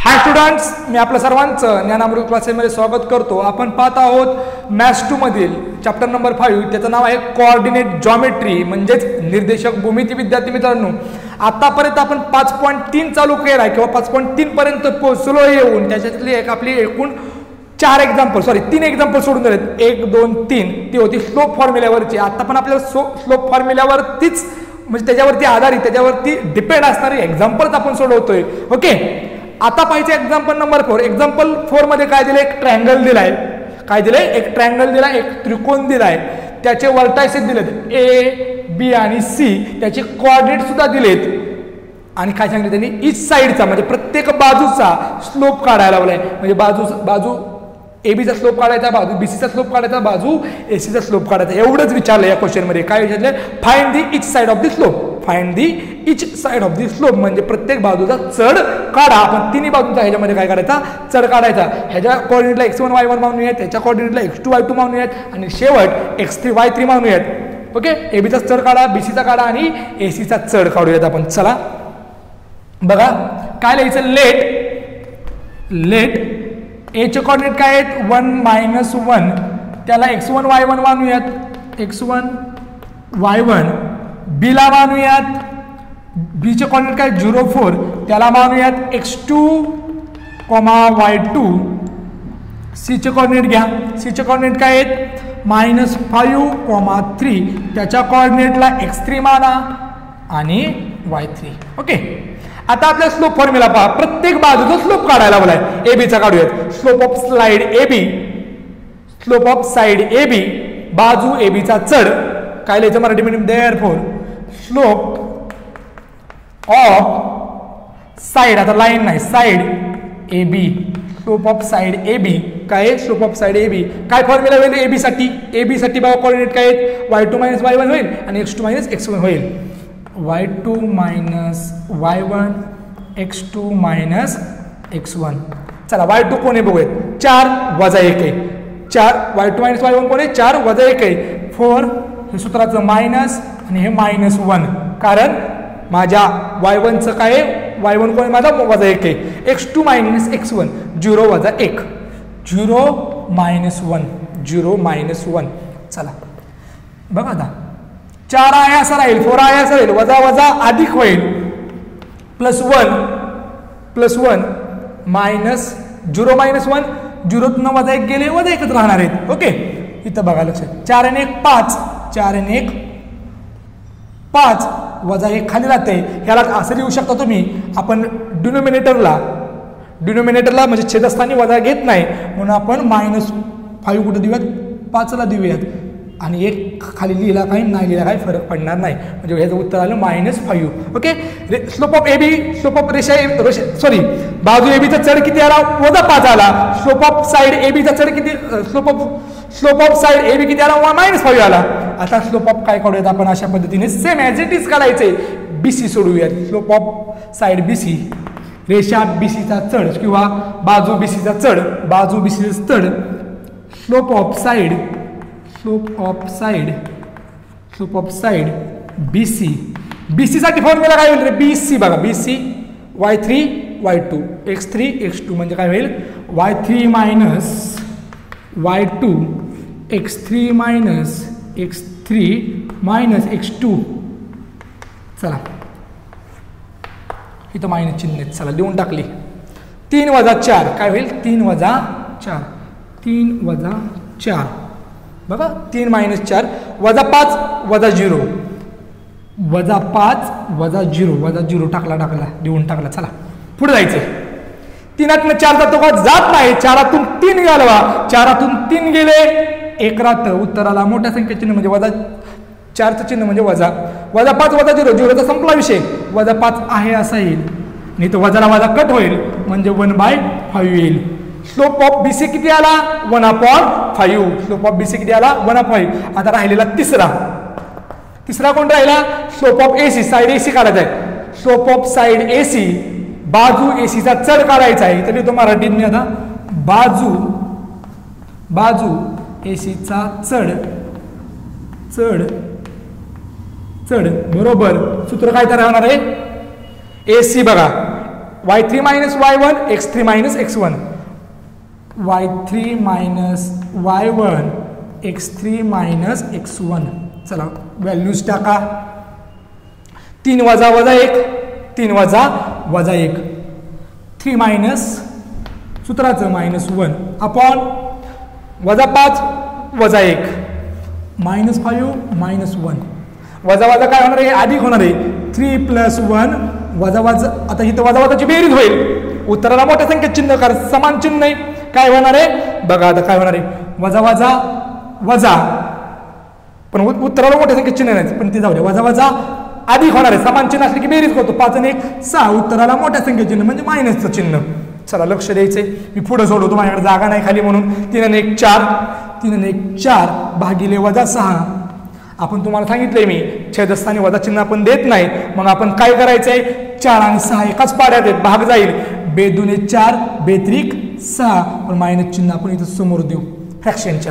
हाय students, मी आपलं सर्वांचं ज्ञानामृत क्लासेसमध्ये स्वागत करतो. आपण पाहत आहोत मॅथ्स 2 मधील चॅप्टर नंबर 5. त्याचं नाव आहे कोऑर्डिनेट जॉमेट्री म्हणजेच निर्देशक भूमिती. विद्यार्थी मित्रांनो, आतापर्यंत आपण 5.3 चालू केला आहे किंवा 5.3 पर्यंत पोहोचलो येऊन त्याच्यातली एक आपली एकूण 3 एक्झाम्पल सोडून दिलेत. 1, 2, 3 ती होती स्लोप फॉर्म्युल्यावरची. आता पण आपल्याला स्लोप फॉर्म्युल्यावरतीच म्हणजे त्याच्यावरती आधारित त्याच्यावरती डिपेंड असणारे एक्झाम्पल्स आपण सोडवतोय. ओके, आता पाहिजे एक्झाम्पल नंबर 4. एक्झाम्पल 4 मध्ये काय दिले? एक ट्रायंगल दिलाय. काय दिले? एक ट्रायंगल दिलाय, एक त्रिकोण दिलाय. त्याचे वर्टायसेस दिलेत A, B आणि C. त्याचे कोऑर्डिनेट सुद्धा दिलेत आणि काय सांगितलं त्यांनी? ईच साइडचा म्हणजे प्रत्येक बाजूचा स्लोप काढायला लावलाय. म्हणजे बाजू AB चा स्लोप काढायचा, बाजू BC चा स्लोप काढायचा, बाजू AC चा स्लोप काढायचा. एवढंच विचारलं या क्वेश्चन मध्ये. काय विचारलं? Find the each side of the slope. Find the each side of the slope म्हणजे प्रत्येक बाजूचा चढ काढा. आपण तिन्ही बाजूचा ह्याच्यामध्ये काय काढायचा? चढ काढायचा. ह्याच्या कोऑर्डिनेटला x1 y1 मानूयात, त्याच्या कोऑर्डिनेटला x2 y2 मानूयात आणि शेवट x3 y3 मानूयात. ओके, AB चा चढ काढा, BC चा काढा आणि AC चा चढ काढूयात आपण. चला बघा काय लिहायचं? लेट A चे कोऑर्डिनेट काय आहेत? 1 - 1. त्याला x1 y1 मानूयात. x1 y1. B ला मानूयात. B चे कोऑर्डिनेट काय? 0 4. त्याला मानूयात x2, y2. C चे कोऑर्डिनेट घ्या. C चे कोऑर्डिनेट काय आहेत? -5, 3. त्याच्या कोऑर्डिनेटला x3 माना आणि y3. ओके, आता आपल्या स्लोप फॉर्म्युला पहा. प्रत्येक बाजूचा स्लोप काढायला लावलाय. AB चा काढूयात. Slope of slide AB, slope of side AB, बाजू AB चा चढ. काय लिहायचं Marathi medium? Therefore slope of side, आता लाईन नाही, side AB, slope of side AB. काय? Slope of side AB. काय फॉर्म्युला होईल AB साठी? AB साठी बघा कोऑर्डिनेट काय आहेत? y2 - y1 होईल आणि x2 - x1 होईल. y2 - y1, x2 - x1. चला y2 कोण आहे बघूयात. 4 - 1 आहे. 4 y2 - y1 कोण आहे? 4 - 1 आहे. 4 हे सूत्राचं मायनस आणि हे -1 कारण माझ्या y1 चं काय आहे? y1 कोण आहे माझा? -1 आहे. x2 - x1 0 - 1, 0 - 1, 0 - 1. चला बघा आता 4 आहे असं राहील, 4 आहे असं राहील, वजा अधिक होईल, +1 -0 - 1, 0 - 1 गेले, -1 राहणार आहेत. ओके, इथं बघा लक्षात. 4 आणि 1 5, 4 आणि 1 5, -1 खाली राहते. ह्याला असं लिहू शकता तुम्ही आपण डिनोमिनेटरला म्हणजे छेदस्थानी वजा घेत नाही म्हणून आपण -5 कुठे देऊयात? 5 ला देऊयात आणि 1 खाली लिहिला काही नाही लिहिला काही फरक पडणार नाही. म्हणजे ह्याचं उत्तर आलं -5. Okay, slope of AB, slope of sorry बाजू AB चा चढ किती आला? -5 आला. स्लोप ऑफ साइड AB चा चढ किती? स्लोप ऑफ साइड AB किती आला? -5 आला. आता स्लोप ऑफ काय काढूयात आपण? अशा पद्धतीने सेम ॲज इट इज काढायचे. BC सोडूयात. स्लोप ऑफ साइड BC, रेषा BC चा चढ किंवा बाजू BC चा चढ, बाजू BC चा चढ. स्लोप ऑफ साइड BC साठी फॉर्म्युला काय होईल? BC बघा, BC y3 y2, x3 x2 म्हणजे काय होईल? y3 - y2, x3 - x2. चला इथं मायनस चिन्ह आहेत. चला देऊन टाकली. 3 - 4 काय होईल? 3 - 4, 3 - 4 बघा. 3 - 4 -5 -0, -5 -0 टाकला देऊन टाकला. चला पुढे जायचं. 3 - 4 जातो का? जात नाही. 4तून 3 घालवा. 4तून 3 गेले, 1 राहतं. उत्तराला मोठ्या संख्या चिन्ह म्हणजे -4चं चिन्ह म्हणजे -5 -0, 0चा संपला विषय. -5 आहे असा येईल, नाही तर वजा कट होईल म्हणजे 1/5 येईल. स्लोप ऑफ BC किती आला? 1/5. स्लोप ऑफ BC किती आला? 1/5. आता राहिलेला तिसरा कोण राहिला? Slope of AC, side AC काढायचा आहे. स्लोप ऑफ साइड AC, बाजू AC चा चढ काढायचा आहे. इथे लिहितो मराठीत मी आता. बाजू AC चा चढ बरोबर सूत्र काय तयार होणार आहे? AC बघा y3 minus y1 x3 minus x1 y3 minus y1 x3 minus x1. चला व्हॅल्यूज टाका. 3 वजा वजा 1 3 वजा वजा 1 3 मायनस सूत्राचं -1 अपॉन वजा 5 वजा 1 -5 -1 वजा वजा काय होणार आहे अधिक होणार आहे 3 + 1 वजा वजा. आता इथं वजा वजाची बेरीज होईल. उत्तराला मोठ्या संख्येत चिन्ह कर समान चिन्ह आहे काय होणार आहे बघा आता काय होणार आहे वजा वजा वजा पण उत्तराला मोठ्या संख्येत चिन्ह नाही पण ते जाऊ दे वजा वजा अधिक होणार आहे समान चिन्ह असले की बेरीज करतो 5 आणि 1 6 उत्तराला मोठ्या संख्येत चिन्ह म्हणजे मायनसचं चिन्ह. चला लक्ष द्यायचंय मी पुढे सोडवतो माझ्याकडे जागा नाही खाली म्हणून 3 आणि 1 4 3 आणि 1 4 भागिले वजा 6. आपण तुम्हाला सांगितलंय मी छेदस्थानी वजा चिन्ह आपण देत नाही मग आपण काय करायचंय 4 आणि 6 एकाच पाड्यात आहेत भाग जाईल 2 दुणे 4 2 6 पण मायनस चिन्ह आपण इथं समोर देऊ फ्रॅक्शनच्या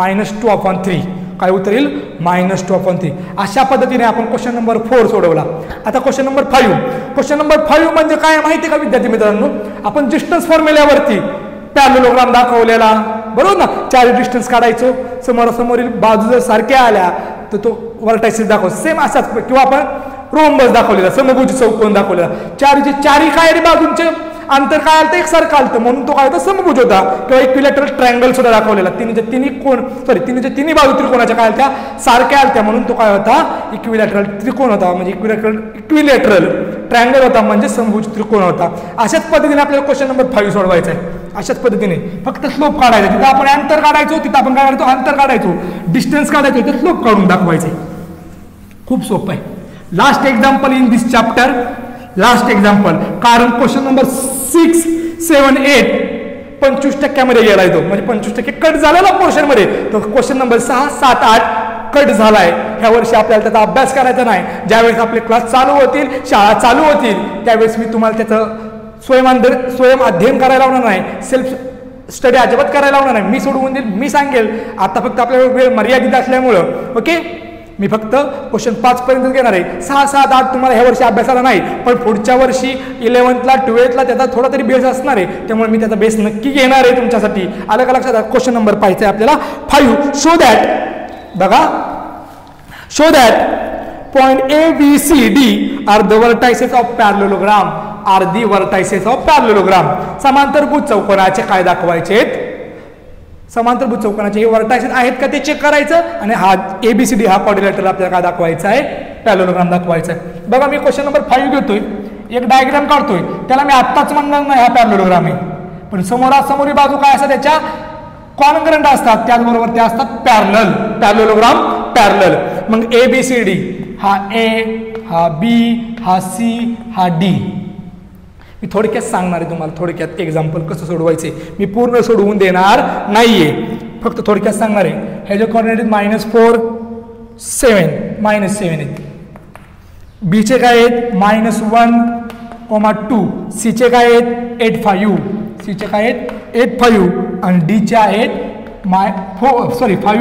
-2/3 काय उत्तर येईल -2/3. अशा पद्धतीने आपण क्वेश्चन नंबर 4 सोडवला. आता क्वेश्चन नंबर 5 क्वेश्चन नंबर 5 म्हणजे काय माहिती का विद्यार्थी मित्रांनो आपण डिस्टन्स फॉर्म्युल्यावरती पॅरलोग्राम दाखवलेला बरोबर ना 4 डिस्टन्स काढायचो समोरासमोरील बाजू जर सारख्या आल्या तर तो वर्टायसिस दाखव सेम असाच किंवा आपण रोम्बस दाखवलेला समभुज चौकोन दाखवलेला 4चे 4ही काय बाजूंचे अंतर काय आलं तर एकसारखं आलं म्हणून तो काय होता समभुज होता किंवा इक्विलॅटरल ट्रायंगल सुद्धा दाखवलेला तिन्ही तिन्ही बाजू त्रिकोणाच्या काय आल्या सारख्या आल्या म्हणून तो काय होता इक्विलॅटरल त्रिकोण होता म्हणजे इक्विलॅटरल ट्रायंगल होता म्हणजे समभुज त्रिकोण होता. अशाच पद्धतीने आपल्याला क्वेश्चन नंबर 5 सोडवायचा आहे. अशाच पद्धतीने फक्त स्लोप काढायचा तिथं आपण अंतर काढायचो तिथं आपण काय करायचो अंतर काढायचो डिस्टन्स काढायचो तिथं स्लोप काढून दाखवायचे. खूप सोपं आहे. Last example in this chapter last example कारण क्वेश्चन नंबर 6 7 8 25% गेलाय तो म्हणजे 25% कट झालेला पोर्शन मध्ये तो क्वेश्चन नंबर 6 7 8 कट झालाय. ह्या वर्षी आपल्याला त्याचा अभ्यास करायचा नाही. ज्यावेळेस आपले क्लास चालू होतील शाळा चालू होतील त्यावेळेस मी तुम्हाला त्याचं स्वयं अध्ययन करायला लावणार नाही सेल्फ स्टडी अजिबात करायला लावणार नाही. मी सोडवून देईल मी सांगेल. आता फक्त आपल्याला वेळ मर्यादित असल्यामुळं ओके मी फक्त क्वेश्चन 5 पर्यंत घेणार आहे. 6 7 8 तुम्हाला ह्या वर्षी अभ्यासाला नाही पण पुढच्या वर्षी 11th ला 12th ला त्याचा थोडा तरी बेस असणार आहे त्यामुळे मी त्याचा बेस नक्की घेणार आहे तुमच्यासाठी. अलग अलग लक्षात क्वेश्चन नंबर 5 आहे आपल्याला 5 शो दॅट बघा show that point ABCD are the vertices of parallelogram are the vertices of parallelogram. समांतरभुज चौकोनाचे काय दाखवायचे समांतरभुज चौकोनाचे हे वर्टायसेस आहेत का ते चेक करायचं आणि हा ABCD हा क्वाड्रिलॅटरल आपल्याला काय दाखवायचा आहे पॅरलेलोग्राम दाखवायचा आहे. बघा मी क्वेश्चन नंबर 5 घेतोय एक डायग्राम काढतोय त्याला मी आत्ताच म्हणणार नाही हा पॅरलेलोग्राम आहे पण समोरासमोरी बाजू काय असतात त्याच्या कॉन्ग्रंट असतात त्याचबरोबर ते असतात पॅरलल पॅरलेलोग्राम पॅरलल. मग ABCD हा A हा B हा C हा D मी थोडक्यात सांगणार आहे तुम्हाला थोडक्यात एक्झाम्पल कसं सोडवायचे मी पूर्ण सोडवून देणार नाहीये फक्त थोडक्यात सांगणार आहे. ह्याचे कोऑर्डिनेट -4 7 -7 आहेत. B चे काय आहेत -1, 2 C चे काय आहेत 8 5 C चे काय आहेत 8 5 आणि D चे आहेत 5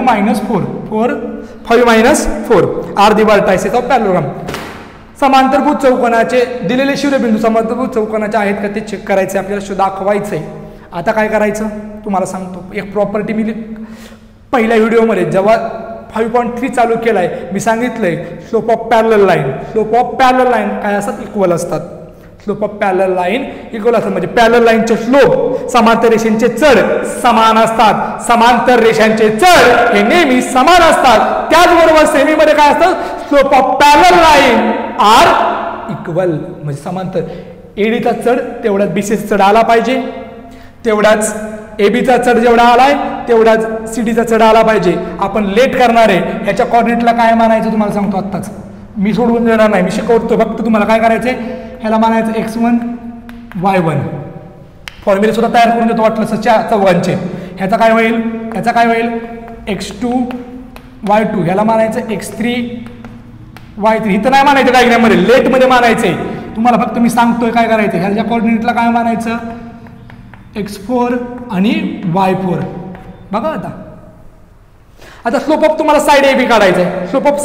-4 are the vertices of parallelogram. समांतरभुज चौकोनाचे दिलेले शिरोबिंदू समांतरभुज चौकोनाचे आहेत का ते चेक करायचे आपल्याला दाखवायचं आहे. आता काय करायचं तुम्हाला सांगतो एक प्रॉपर्टी मी पहिल्या व्हिडिओमध्ये जेव्हा 5.3 चालू केलाय मी सांगितलंय स्लोप ऑफ पॅरलल लाईन काय असतात इक्वल असतात. Slope of parallel line equal असतात म्हणजे पॅरलल लाईनचे स्लोप समांतर रेषांचे चढ समान असतात. समांतर रेषांचे चढ हे नेहमी समान असतात. त्याचबरोबर सेमीमध्ये काय असतं slope of parallel line are equal म्हणजे समांतर. एडीचा चढ तेवढाच बीसीचा चढ आला पाहिजे तेवढाच एबीचा चढ जेवढा आलाय तेवढाच सीडीचा चढ आला पाहिजे. आपण लेट करणार आहे ह्याच्या कॉर्डिनेटला काय मानायचं तुम्हाला सांगतो आत्ताच मी सोडवून देणार नाही मी शिकवतो फक्त तुम्हाला काय करायचंय ह्याला मानायचं x1 y1 फॉर्म्युले सुद्धा तयार करून देतो वाटलं चौघांचे. ह्याचा काय होईल x2 y2 ह्याला मानायचं x3 y3 इथं नाही मानायचं डायग्राममध्ये लेटमध्ये मानायचंय तुम्हाला फक्त मी सांगतोय काय करायचं ह्याच्या कॉर्डिनेटला काय मानायचं x4 आणि y4 बघा. आता स्लोप ऑफ तुम्हाला साइड AB काढायचं आहे स्लोप ऑफ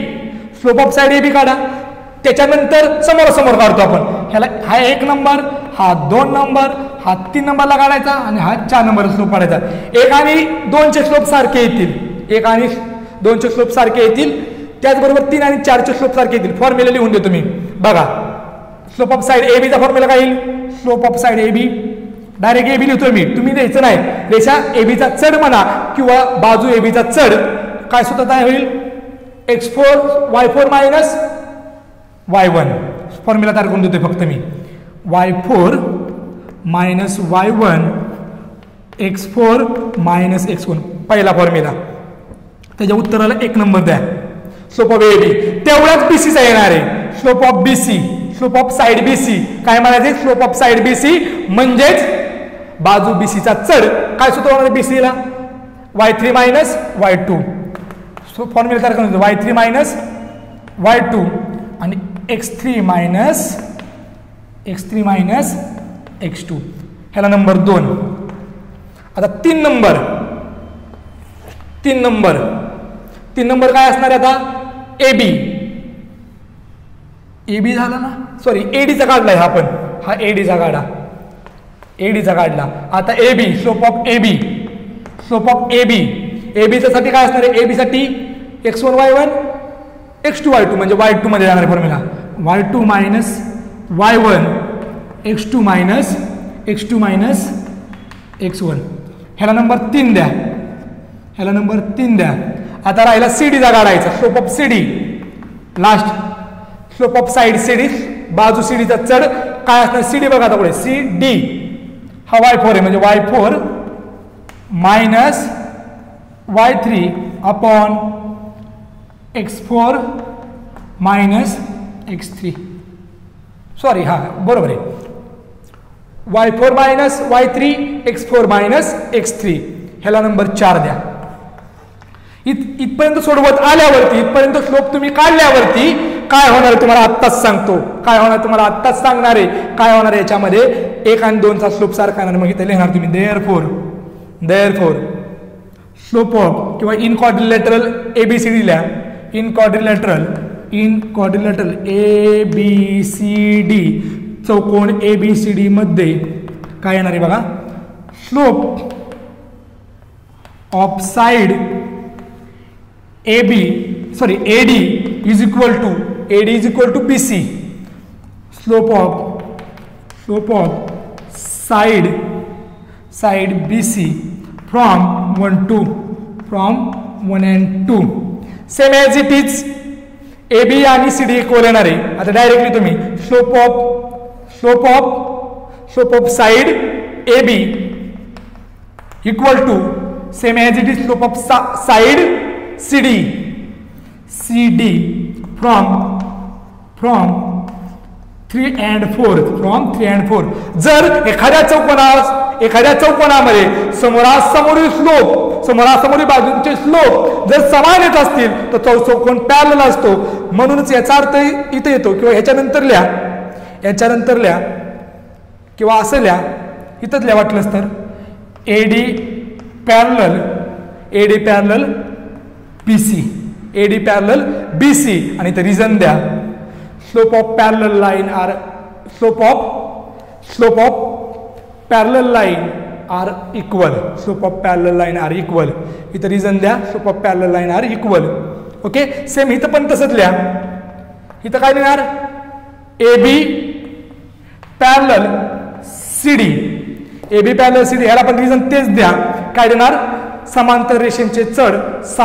साइड AB काढा त्याच्यानंतर समोरासमोर काढतो आपण ह्याला हा 1 नंबर हा 2 नंबर, हा 3 नंबरला काढायचा आणि हा 4 नंबरला स्लोप काढायचा. 1 आणि 2चे स्लोप सारखे येतील, 1 आणि 2चे स्लोप सारखे येतील, त्याचबरोबर 3 आणि 4चे स्लोप सारखे येतील. फॉर्म्युला लिहून देतो मी बघा. स्लोप ऑफ साइड ए बीचा फॉर्म्युला काय येईल? Slope of side A B, direct A B लिहितोय मी, तुम्ही द्यायचं नाही. रेषा ए बीचा चढ म्हणा किंवा बाजू ए बीचा चढ काय सुद्धा काय होईल? x4 y4 minus y1. Formula तयार करून देतोय फक्त मी. y4 minus y1 x4 minus x1 पहिला फॉर्म्युला. त्याच्या उत्तराला 1 नंबर द्या. स्लोप ऑफ ए बी तेवढाच बीसीचा येणार आहे. Slope of BC, slope of side BC काय म्हणायचे? स्लोप ऑफ साइड बीसी म्हणजेच बाजू बीसीचा चढ काय सूत्र होणार आहे बीसीला? y3 minus y2. So formula तयार करून y3 मायनस y2 आणि x3 मायनस x2. ह्याला नंबर 2. आता 3 नंबर काय असणार आहे आता? ए बी झाला ना, सॉरी एडीचा काढलाय हा आपण, हा एडीचा काढला. आता A B, slope of A बी ए बीच्या साठी काय असणार आहे? ए बी साठी x1 y1 x2 y2 म्हणजे y2 मध्ये जाणार formula. y2 minus y1 x2 minus x1. ह्याला नंबर 3 द्या. आता राहिला सीडीचा काढायचा. Slope of CD last, slope of side CD बाजू सीडीचा चढ काय असणार? सीडी बघा आता पुढे सी डी, हा y4 आहे म्हणजे y4 minus y3 upon x4 minus x3. Sorry हा बरोबर आहे. y4 minus y3 x4 minus x3. ह्याला नंबर 4 द्या. इथपर्यंत सोडवत आल्यावरती, इथपर्यंत स्लोप तुम्ही काढल्यावरती काय होणार तुम्हाला आत्ताच सांगतो. काय होणार तुम्हाला आत्ताच सांगणार आहे. काय होणार याच्यामध्ये 1 आणि 2चा स्लोप सारखा येणार. मग इथे लिहिणार तुम्ही देअरफोर स्लोप ऑफ किंवा इन क्वाड्रिलॅटरल एबीसीडी ल्या. इन क्वाड्रिलॅटरल ABCD चौकोन ABCD मध्ये काय येणार आहे बघा? Slope of side AD is equal to BC. Slope of side BC from 1 and 2 same as it is. AB आणि CD इक्वल येणार आहे. आता डायरेक्टली तुम्ही slope of side AB equal to same as it is slope of side CD from 3 and 4. जर एखाद्या चौकोनामध्ये समोरासमोरी बाजूंचे slope जर समान येत असतील तर चौकोन पॅरलल असतो. म्हणूनच याचा अर्थ इथे येतो किंवा ह्याच्यानंतर लिहा किंवा असं लिहा, इथंच लिहा वाटलंच तर AD पॅरलल BC आणि इथे रिझन द्या. Slope of parallel line are equal. इथं रिझन द्या. Slope of parallel line are equal. Okay, same इथं पण तसंच लिहा. इथं काय लिहिणार? AB पॅरलल CD ह्याला पण रिझन तेच द्या. काय देणार? समांतर रेषेचे चढ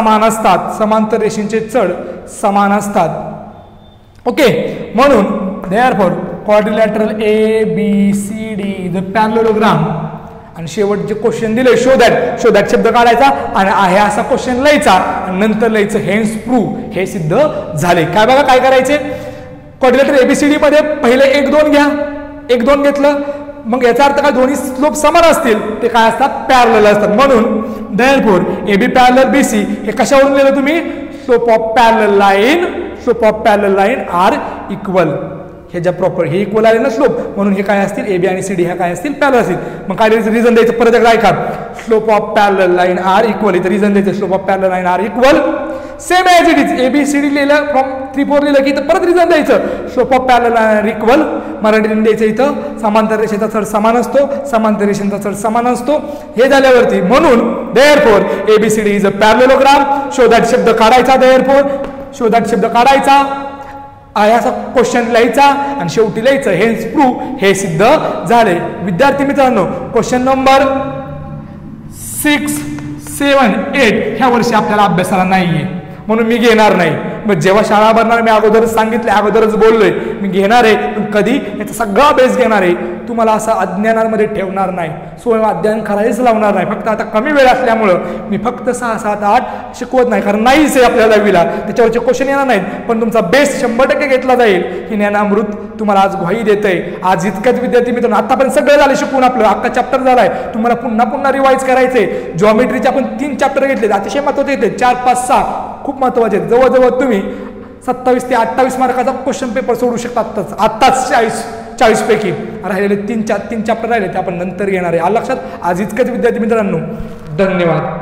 समान असतात. ओके, म्हणून therefore quadrilateral ABCD the parallelogram. आणि शेवट जे क्वेश्चन दिले शो दॅट शब्द काढायचा आणि आहे असा क्वेश्चन लिहायचा आणि नंतर लिहायचं हेन्स प्रूव्ह. हे सिद्ध झाले. काय बघा काय करायचे? क्वाड्रिलॅटरल ABCD मध्ये पहिले 1-2 घ्या. 1-2 घेतलं मग याचा अर्थ काय? दोन्ही स्लोप समान असतील ते काय असतात? पॅरलल असतात. म्हणून देअरफॉर AB पॅरलल BC हे कशावरून लिहिलं तुम्ही? Slope of parallel line are equal. हे ज्या प्रॉपर हे इक्वल आले ना स्लोप, म्हणून हे काय असतील? AB आणि CD ह्या काय असतील? पॅरलल असतील. मग काय रिझन द्यायचं? परत एकदा ऐका. Slope of parallel line are equal. इथे रिझन द्यायचं slope of parallel line are equal. Same as it is ABCD लिहिलं फ्रॉम 3-4 लिहिलं की इथं परत रिझन द्यायचं. Slope of parallel and equal मराठीने द्यायचं. इथं समांतर रेषेचा चढ समान असतो, समांतर रेषेचा चढ समान असतो. हे झाल्यावरती म्हणून therefore ABCD is a parallelogram. Show that शब्द काढायचा. देअरफॉर शो दॅट शब्द काढायचा, असा क्वेश्चन लिहायचा आणि शेवटी लिहायचं. हे प्रूफ, हे सिद्ध झाले. विद्यार्थी मित्रांनो, क्वेश्चन नंबर 6, 7, 8 ह्या वर्षी आपल्याला अभ्यासाला नाहीये म्हणून मी घेणार नाही. मग जेव्हा शाळा भरणार मी अगोदरच सांगितले, अगोदरच बोललोय मी घेणार आहे. पण कधी याचा सगळा बेस घेणार आहे. तुम्हाला असं अज्ञानामध्ये ठेवणार नाही, स्वयं अध्ययन करायलाच लावणार नाही. फक्त आता कमी वेळ असल्यामुळं मी फक्त 6, 7, 8 शिकवत नाही, कारण नाहीच आहे आपल्याला विला त्याच्यावरचे क्वेश्चन येणार नाहीत. पण तुमचा बेस 100% घेतला जाईल. ही ज्ञानामृत तुम्हाला आज ग्वाही देतंय. आज इतक्याच विद्यार्थी मित्रांनो, आतापर्यंत सगळं झालं शिकून, आपलं अख्खा चॅप्टर झालाय. तुम्हाला पुन्हा रिवाईज करायचंय. जॉमेट्रीचे आपण 3 चॅप्टर घेतले, अतिशय महत्वाचे घेतले. 4, 5, 6 खूप महत्वाचे आहेत. जवळजवळ तुम्ही 27 ते 28 मार्काचा क्वेश्चन पेपर सोडू शकता आत्ताच 40 पैकी. राहिलेले 3 चॅप्टर राहिले ते आपण नंतर घेणार आहे. लक्षात. आज इतकंच विद्यार्थी मित्रांनो, धन्यवाद.